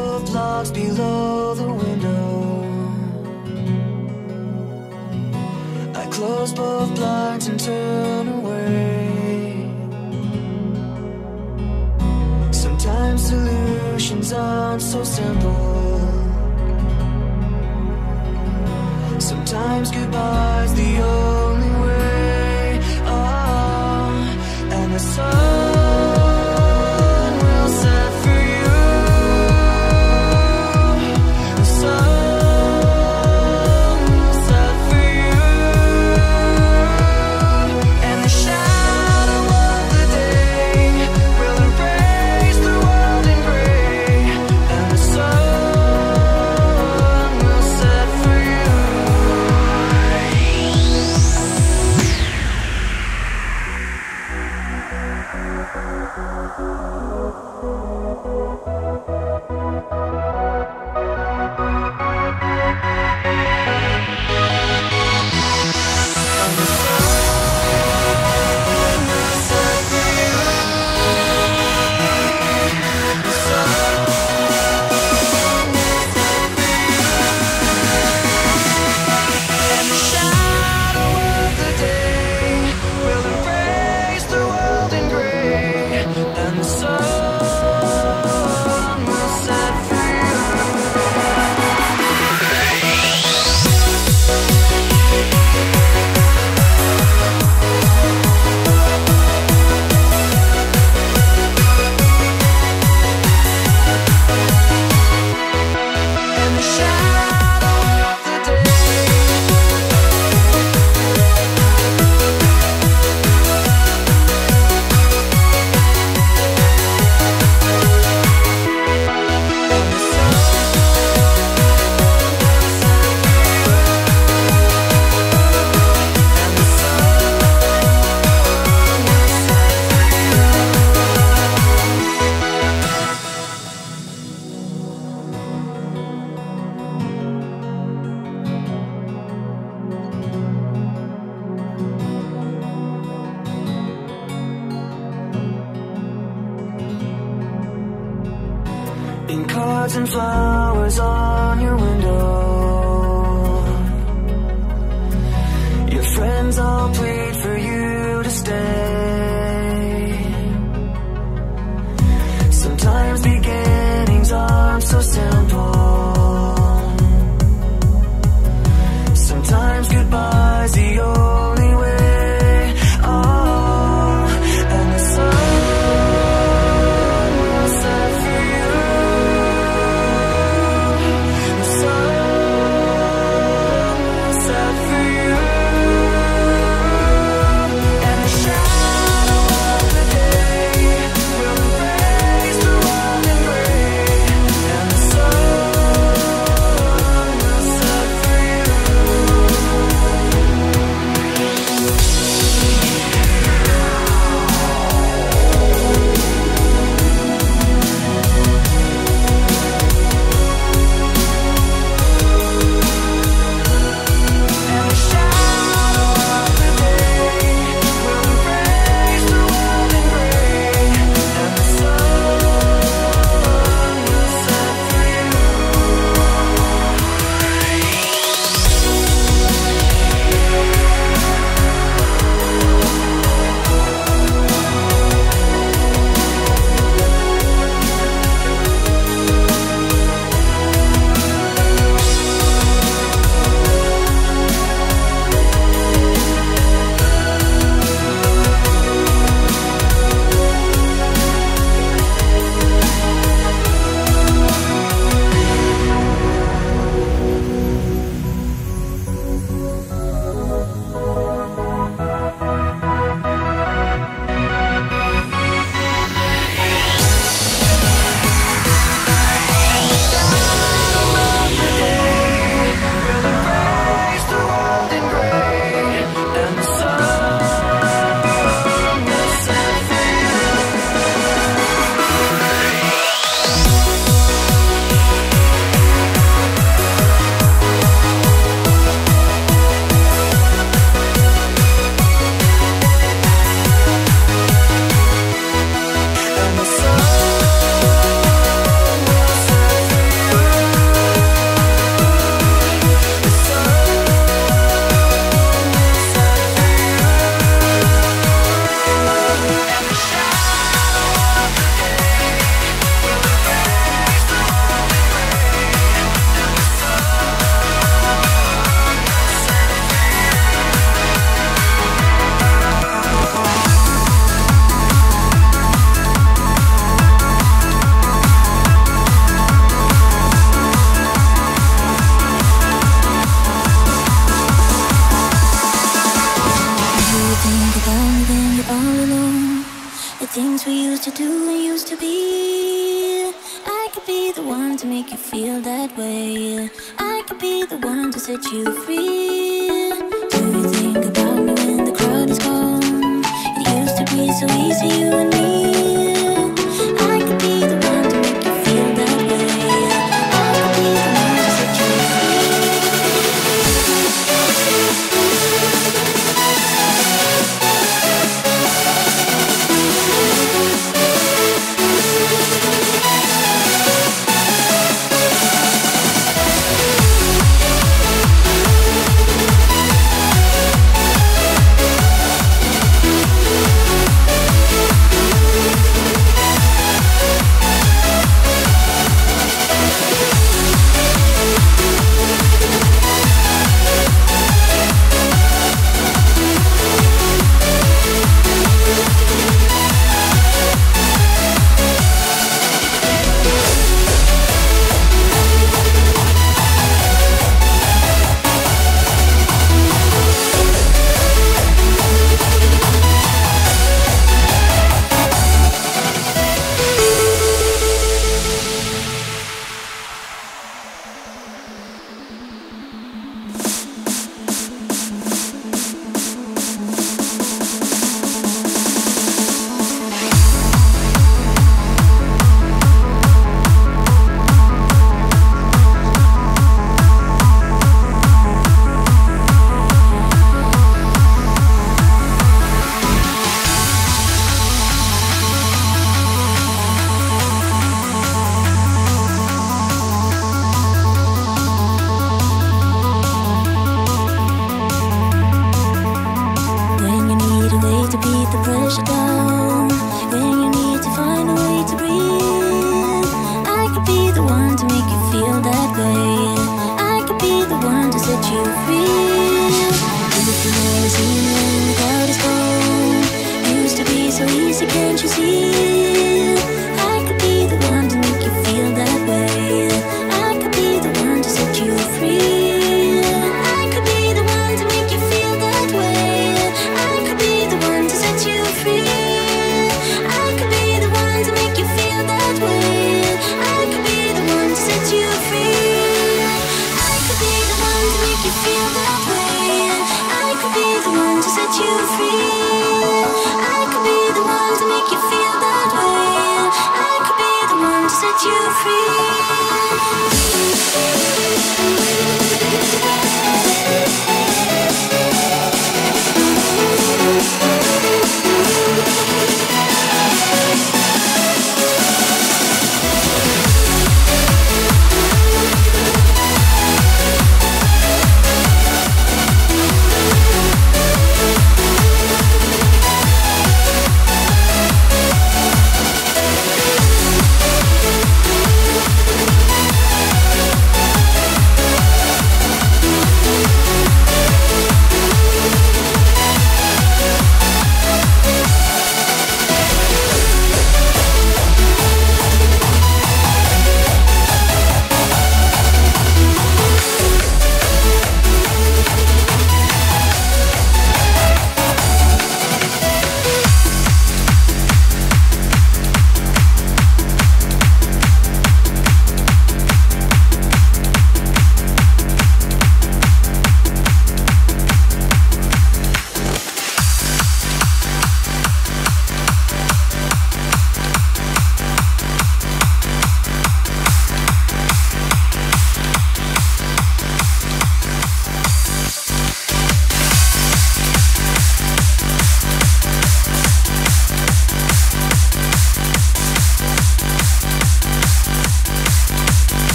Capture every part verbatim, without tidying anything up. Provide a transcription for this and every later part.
of blocks below the window. I close both blinds and turn away. Sometimes solutions aren't so simple. Sometimes goodbye's the only way. Oh, and the sun will set for you. The sun will set for you. And the shadow of the day will embrace the world in gray. And the sun will set for you. In cards and flowers on your window, your friends all plead for you to stay. Sometimes beginnings aren't so simple. Sometimes goodbye's the only way. Oh, and the sun will set for you. The sun make you feel that way. I could be the one to set you free. Do you think about me when the crowd is gone? It used to be so easy, you and me. I could be the one to make you feel that way. I could be the one to set you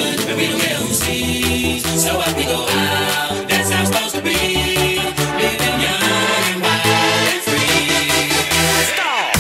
and we don't care who sees. So up we go out, that's how it's supposed to be. Living young and wild and free. Stop.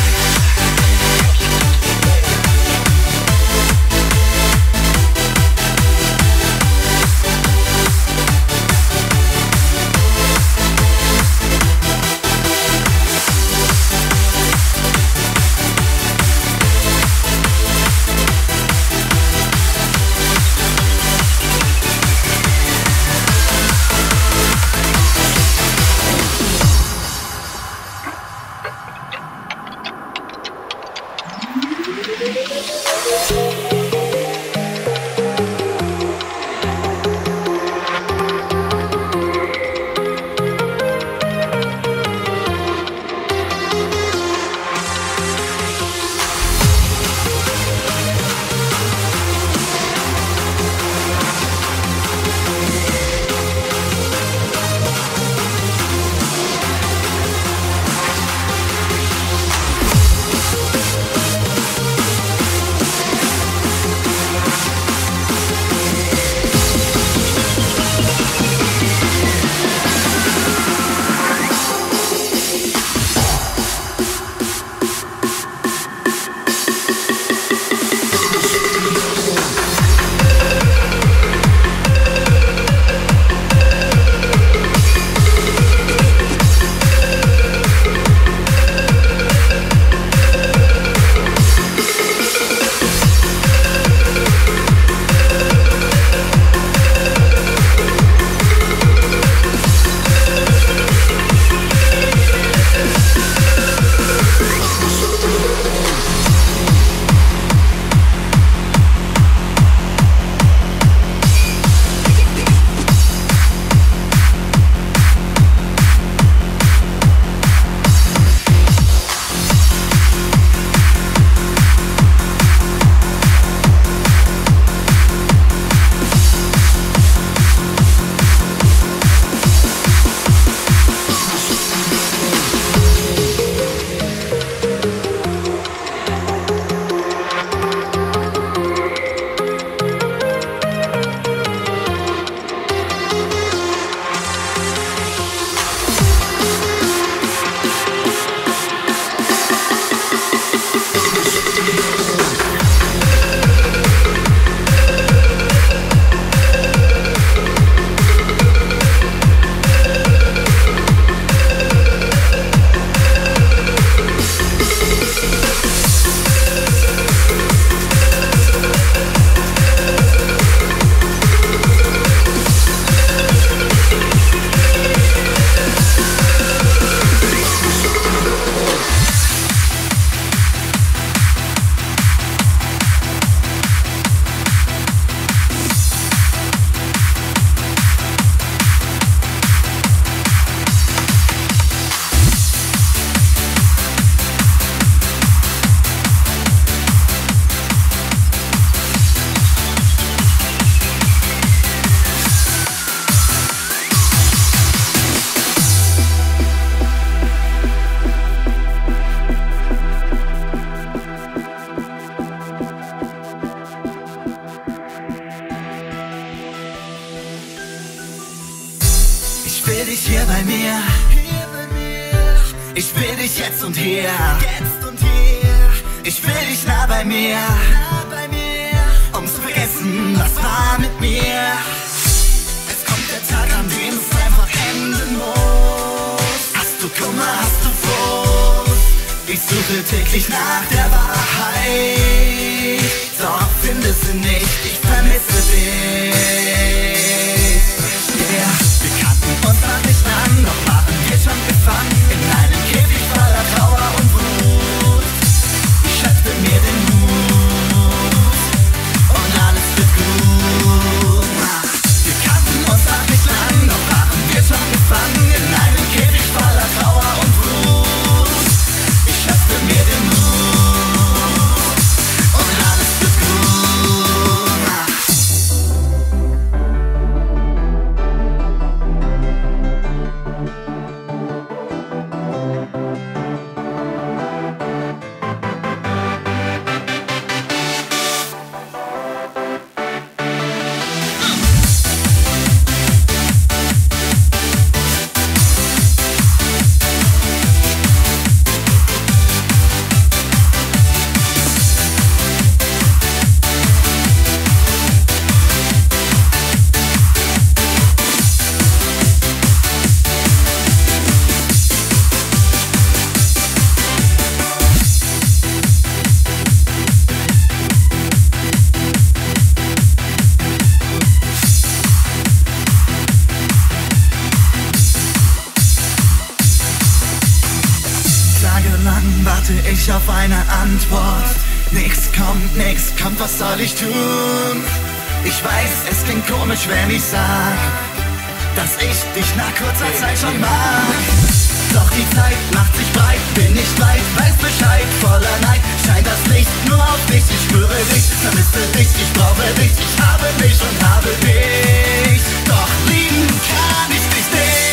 Ich will dich hier bei mir. Ich will dich jetzt und hier. Ich will dich nah bei mir. Um zu vergessen, was war mit mir. Es kommt der Tag, an dem es einfach enden muss. Hast du Kummer, hast du Frust? Ich suche täglich nach der Wahrheit, doch finde sie nicht, ich vermisse dich. Yeah. Wir kannten uns noch nicht lang, doch waren wir schon gefangen in einem Käfig voller Trauer und Wut. Ich schöpfte mir den Mut und alles wird gut. Wir kannten uns noch nicht lang, doch waren wir schon gefangen in einem Käfig voller Trauer und Wut. Ich schöpfte mir den Mut und alles wird gut. ich auf eine Antwort. Nix kommt, nix kommt, was soll ich tun? Ich weiß, es klingt komisch, wenn ich sag, dass ich dich nach kurzer Zeit schon mag. Doch die Zeit macht sich breit, bin nicht weit, weiß Bescheid, voller Neid scheint das Licht nur auf dich. Ich spüre dich, vermisse dich, ich brauche dich, ich habe mich und habe dich. Doch lieben kann ich dich nicht.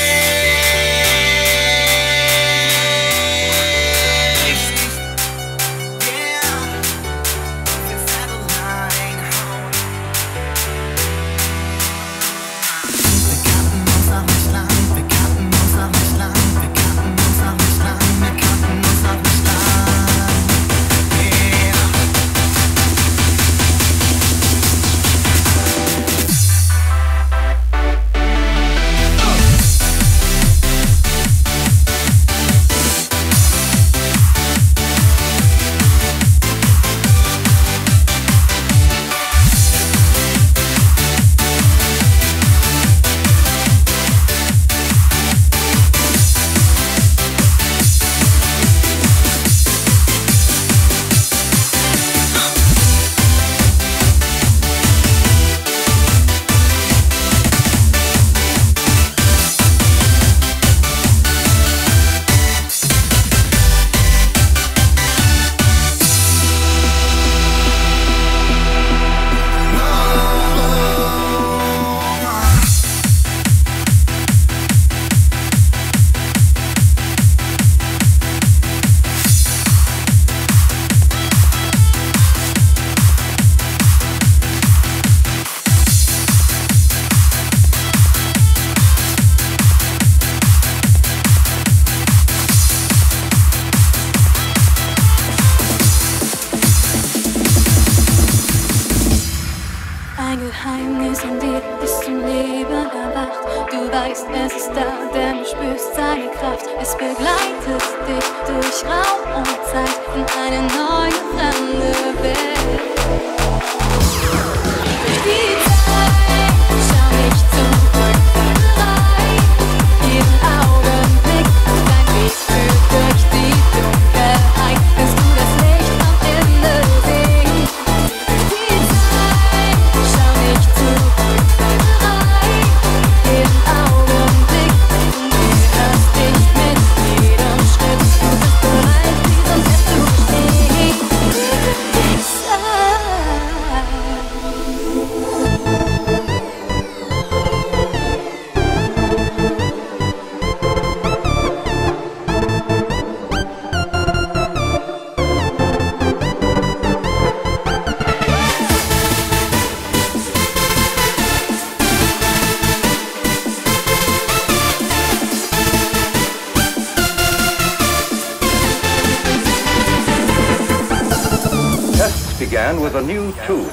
Began with a new tune.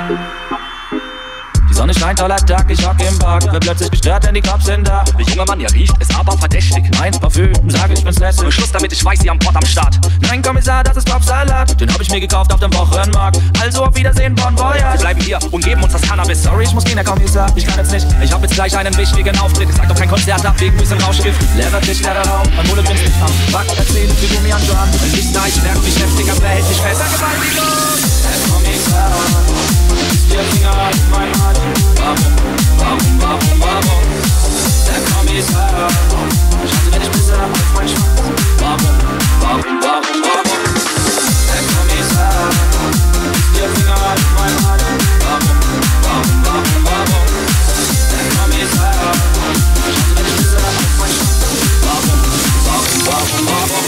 Die Sonne scheint aller Tag, ich hock im Park. Wird plötzlich gestört, denn die Cops sind da. Der junge Mann, ihr riecht, ist aber verdächtig. Mein Parfüm, sage ich bin's lässig. Schluss damit, ich weiß, Sie am Pott am Start. Nein, Kommissar, das ist Kopfsalat. Den hab ich mir gekauft auf dem Wochenmarkt. Also auf Wiedersehen, Bon Voyage. Wir bleiben hier und geben uns das Cannabis. Sorry, ich muss gehen, Herr Kommissar, ich kann jetzt nicht. Ich hab jetzt gleich einen wichtigen Auftritt. Ich sag doch kein Konzert ab, wegen bisschen Rauschgift. Leerer Tisch, leerer Raum, mein Mole bringt's nicht an. Fuck, erzähl, wie du mir anschauen. Ein Licht da, ich merk mich heftig, aber er hält mich fest. Vergewaltigung! Herr Kommissar, ist der Finger an meinem Hals. Warum, warum, warum, warum? Der Kommissar, schaut, wenn ich pisse auf meinen Schwanz. Warum, warum, warum, warum? Der Kommissar, ist der Finger an meinem Hals. Warum, warum, warum, warum? Der Kommissar, schaut, wenn ich pisse auf meinen Schwanz. Warum, warum, warum, warum?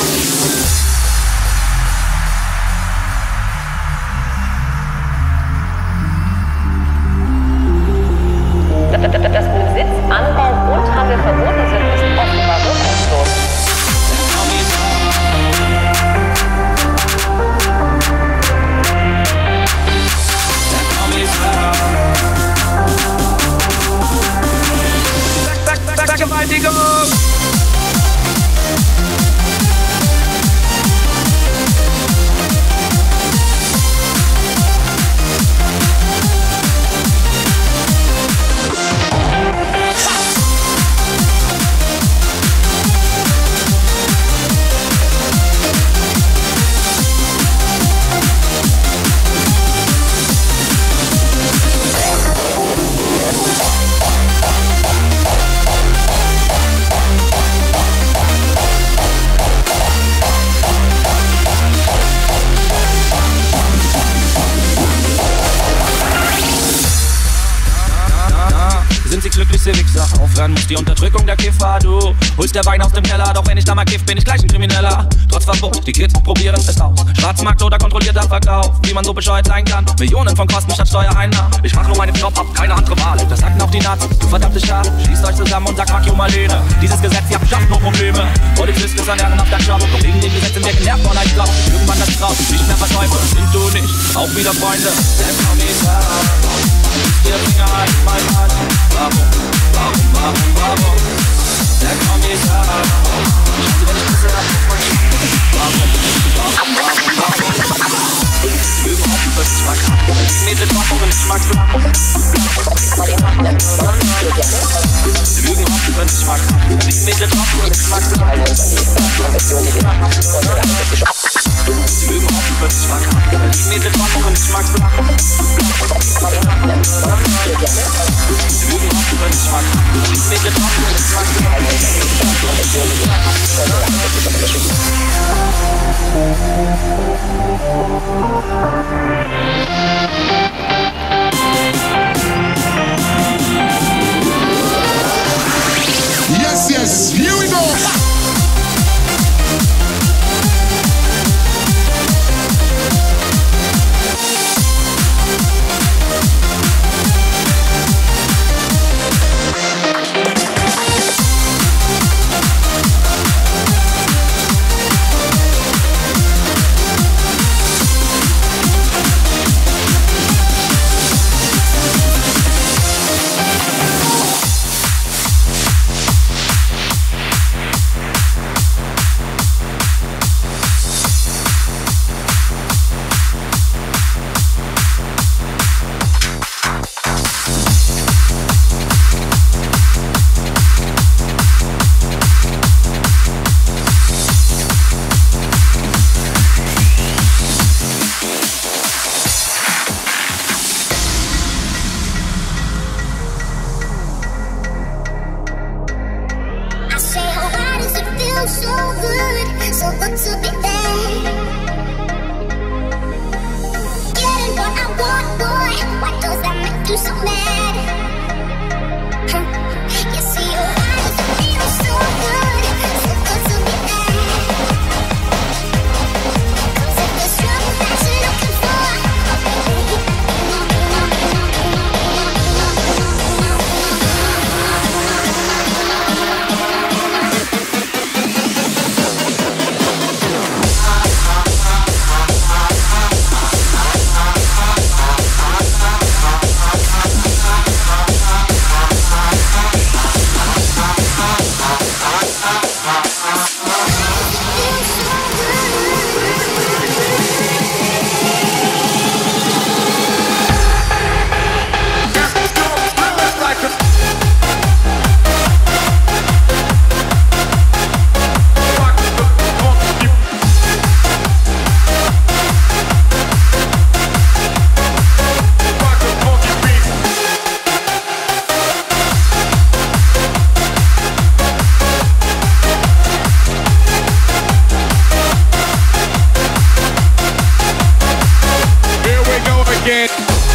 Dass Besitz, Anbau und Handel verboten sind, ist offenbar wirkungslos. Vergewaltigung! Glückliche Wichser, aufhören muss die Unterdrückung der Kiffer. Du holst der Wein aus dem Keller, doch wenn ich da mal kiff, bin ich gleich ein Krimineller. Trotz Verbot, die Kids probieren es aus. Schwarzmarkt oder kontrollierter Verkauf, wie man so bescheuert sein kann. Millionen von Kosten statt Steuereinnahmen. Ich mach nur meinen Job, hab keine andere Wahl. Das sagten auch die Nazis, du verdammte Schaf. Schließt euch zusammen und sagt fuck you Marlene. Dieses Gesetz, ihr habt schafft nur Probleme. Polizist ist ein ehrenhafter Job, doch wegen dem Gesetz sind wir genervt von euch glaubt. Irgendwann das Kraut, nicht mehr verteufeln, sind du nicht, auch wieder Freunde. Der Kommissar, der Finger an mein Hals. Warum, warum, warum, warum? Der Kommissar, schaut, wenn ich pisse auf mein Schwanz. Warum, warum, warum, warum? Lügen auf den Geschmack, mir sind Waffen und Geschmack flach. Lügen auf den Geschmack, mir sind Waffen und Geschmack flach. Lügen auf den Geschmack, mir sind Waffen und Geschmack flach. Yes, yes, here we go. again.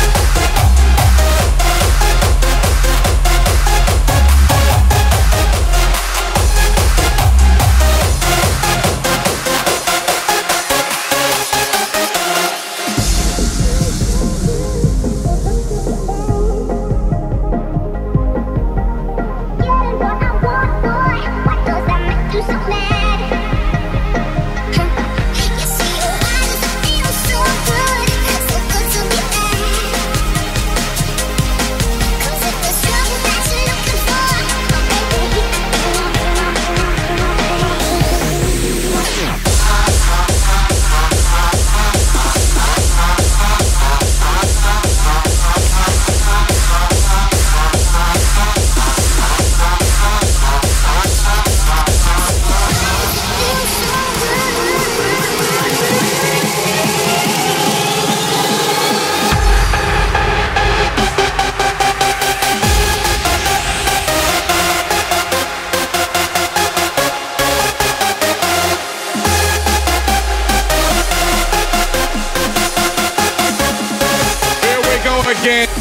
Again.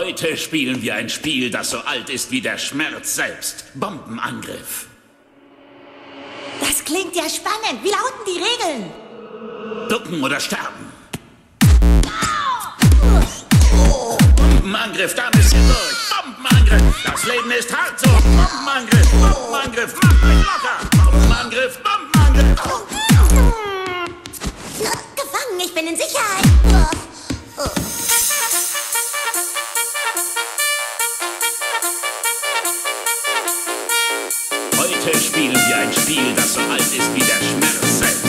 Heute spielen wir ein Spiel, das so alt ist wie der Schmerz selbst. Bombenangriff. Das klingt ja spannend. Wie lauten die Regeln? Ducken oder sterben. Bombenangriff, da müsst ihr durch. Bombenangriff. Das Leben ist hart so. Bombenangriff, Bombenangriff. Macht mich locker. Bombenangriff, Bombenangriff. Gefangen, ich bin in Sicherheit. Heute spielen wir ein Spiel, das so alt ist wie der Schmerz selbst.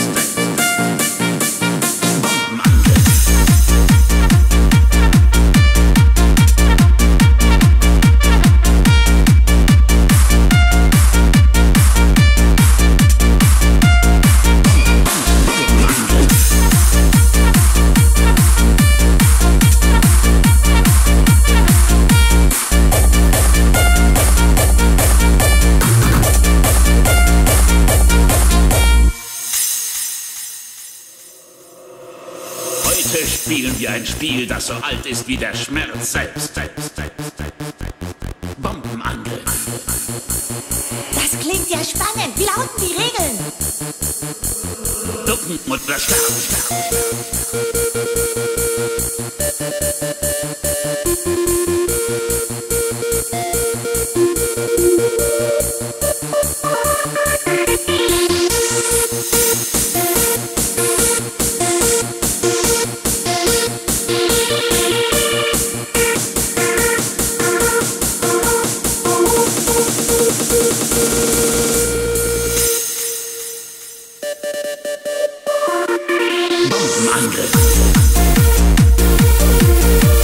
Heute spielen wir ein Spiel, das so alt ist wie der Schmerz selbst. Bombenangriff. Das klingt ja spannend. Wie lauten die Regeln? Ducken oder sterben, sterben. Bombenangriff.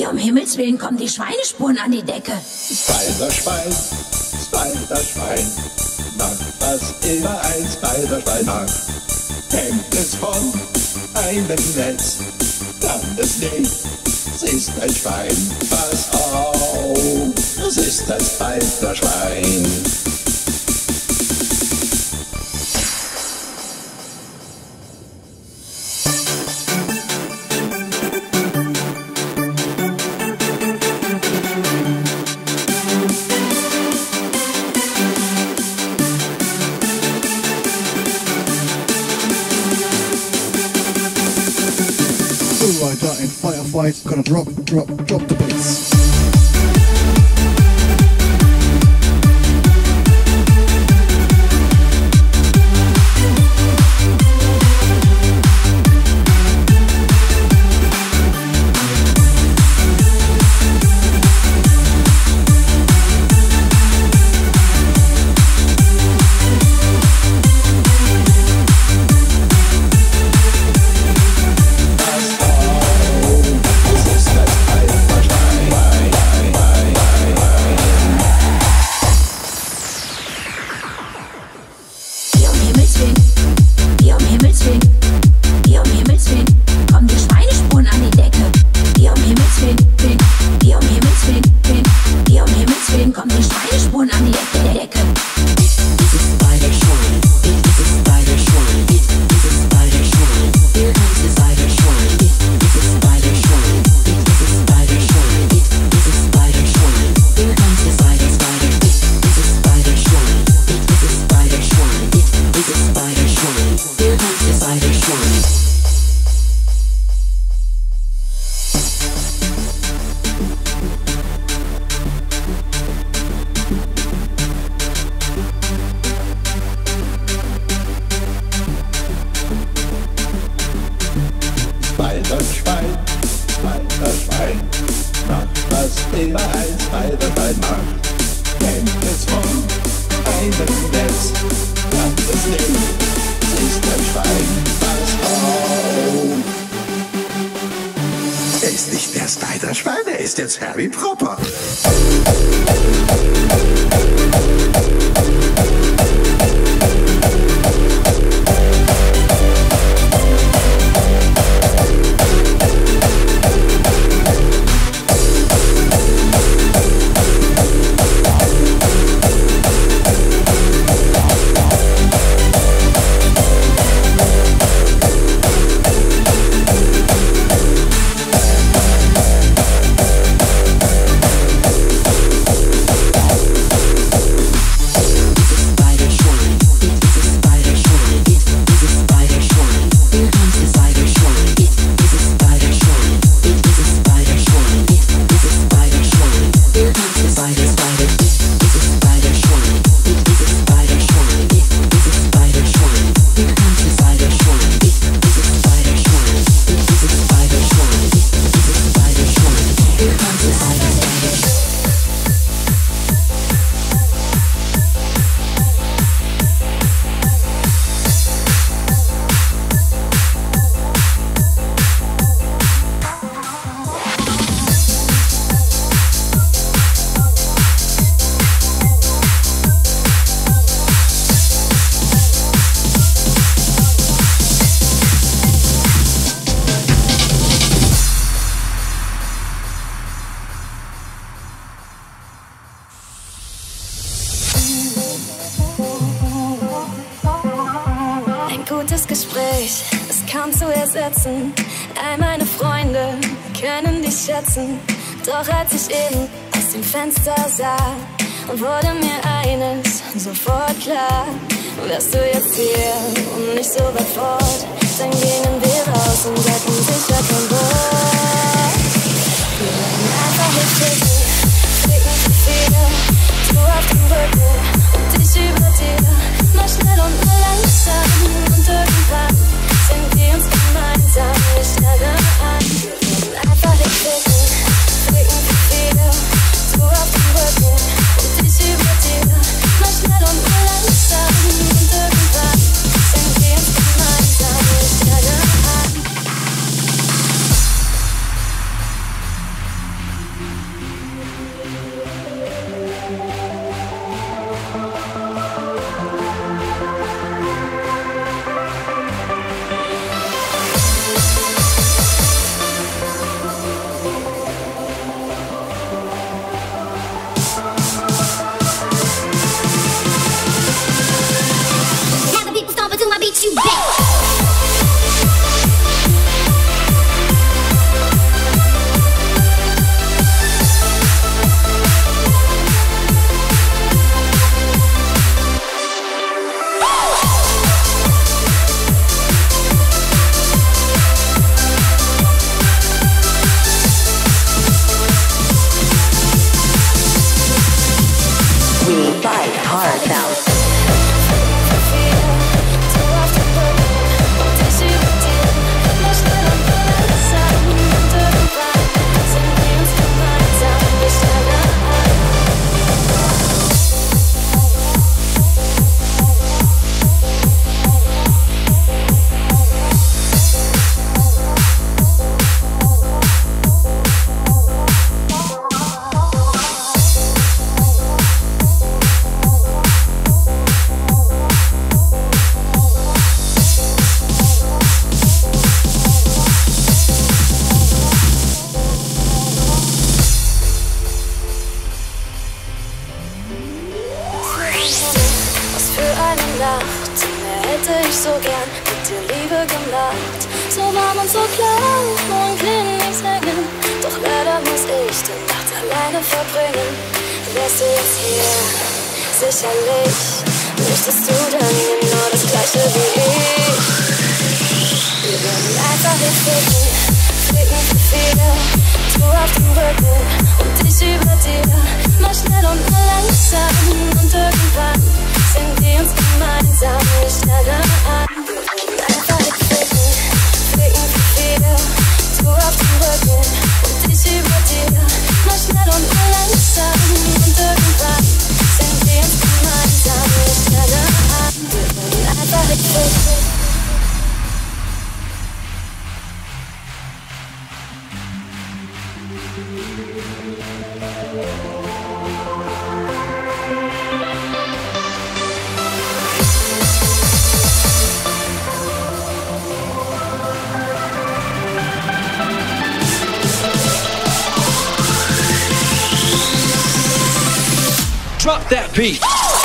Wie um Himmels Willen kommen die Schweinespuren an die Decke? Spider-Schwein, Spider-Schwein, macht was immer ein Spider-Schwein macht. Hängt es von einem Netz, dann es nicht. Es ist ein Schwein, pass auf, es ist ein Spider-Schwein. Rider in firefight, gonna drop, drop, drop the bass. Spider-Schwein, Spider-Schwein, macht was immer ein Spider-Schwein macht. Kennt es von einem Netz, kann es nicht. Es ist ein Schwein, pass auf. Er ist nicht der Spider-Schwein, er ist jetzt Harry Proper. Gespräch, es kaum zu ersetzen. All meine Freunde können dich schätzen. Doch als ich eben aus dem Fenster sah, wurde mir eines sofort klar. Wärst du jetzt hier und nicht so weit fort, dann gingen wir raus und hätten sicher kein Wort. Wir werden einfach nicht ficken, ficken zu viele. Du auf dem Rücken und ich über dir. Mal schnell und mal langsam und irgendwann sind wir uns gemeinsam nicht alle an. Wir werden einfach nicht ficken, ficken zu viele. Du auf dem Rücken und ich über dir. Mal schnell und mal langsam und irgendwann sind wir uns gemeinsam nicht alle an. Bite Hard House. Hätte ich so gern mit dir Liebe gemacht. So warm und so klar, morgen können nichts hängen. Doch leider muss ich die Nacht alleine verbringen. Wärst du jetzt hier, sicherlich möchtest du dann genau das Gleiche wie ich. Wir würden einfach hier ficken, ficken für viele. Du auf dem Rücken und ich über dir. Mal schnell und mal langsam und irgendwann sind wir uns gemeinsam nicht schneller an. Wir würden einfach nicht ficken, ficken für viele. Du auf dem Rücken und ich über dir. Mal schnell und mal langsam und irgendwann sind wir uns gemeinsam nicht schneller an. Wir würden einfach nicht ficken. Drop that beat.